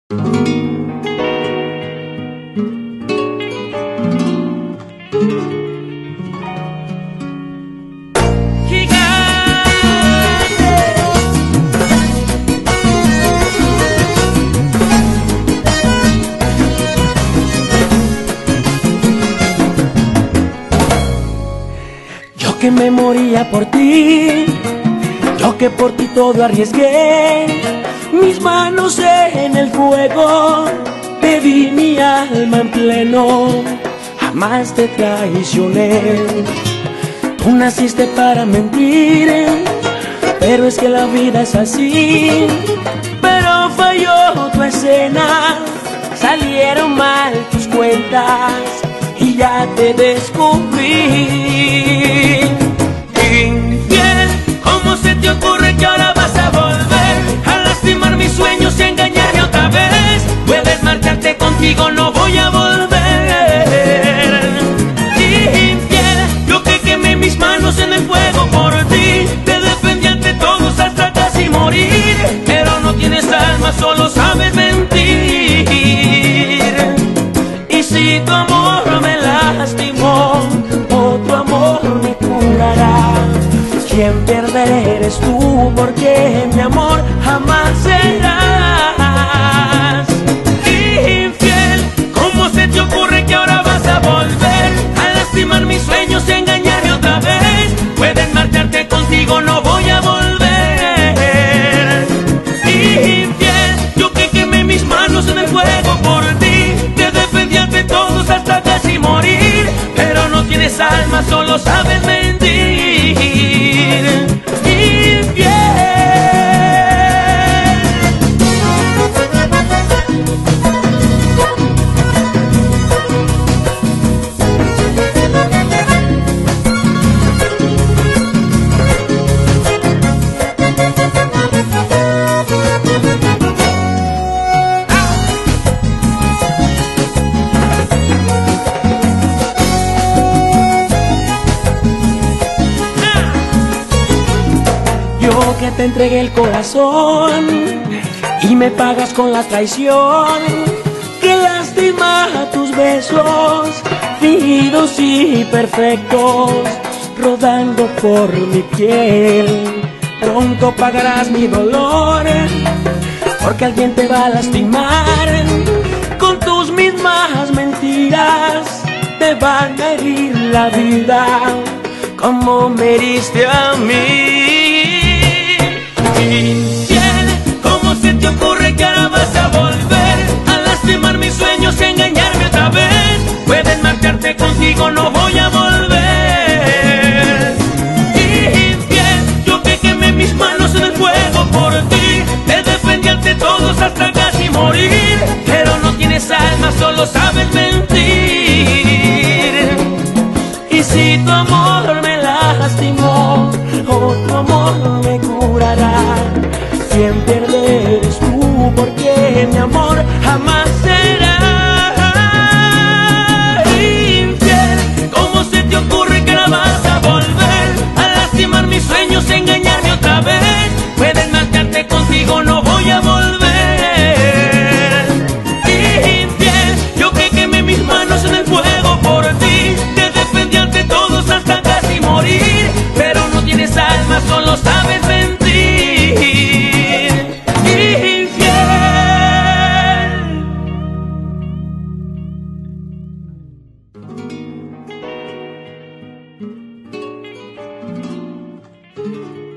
Yo que me moría por ti, yo que por ti todo arriesgué, mis manos en el fuego, te di mi alma en pleno, jamás te traicioné. Tú naciste para mentir, pero es que la vida es así. Pero falló tu escena, salieron mal tus cuentas y ya te descubrí. Infiel, ¿cómo se te ocurre que ahora vas a volver a lastimar mis sueños y engañarme otra vez? Puedes marcharte, contigo no voy a volver. Infiel, yo que quemé mis manos en el fuego por ti, te defendí ante todos hasta casi morir, pero no tienes alma, solo sabes mentir. Y si tu amor me lastimó, otro amor me curará. Quien pierde eres tú, porque mi amor jamás serás. Infiel, ¿cómo se te ocurre que ahora vas a volver a lastimar mis sueños y engañarme otra vez? Puedes marcharte, contigo no voy a volver. Infiel, yo que quemé mis manos en el fuego por ti, te defendí ante todos hasta casi morir, pero no tienes alma, solo sabes mentir. Yo que te entregué el corazón y me pagas con la traición. Qué lástima tus besos, fingidos y perfectos, rodando por mi piel. Pronto pagarás mi dolor, porque alguien te va a lastimar. Con tus mismas mentiras te van a herir la vida, como me heriste a mí. Infiel, ¿cómo se te ocurre que ahora vas a volver a lastimar mis sueños y engañarme otra vez? Puedes marcharte, contigo no voy a volver. Infiel, yo que quemé mis manos en el fuego por ti, te defendí ante todos hasta casi morir, pero no tienes alma, solo sabes mentir. Y si tu amor me lastimó, otro amor me curará. Quien pierde eres tú, porque mi amor jamás será. Infiel, ¿cómo se te ocurre que ahora vas a volver a lastimar mis sueños, engañarme otra vez? Puedes marcharte, contigo no voy a volver. Infiel, yo que quemé mis manos en el fuego por ti, te defendí ante todos hasta casi morir, pero no tienes alma, solo sabes mentir. Infiel.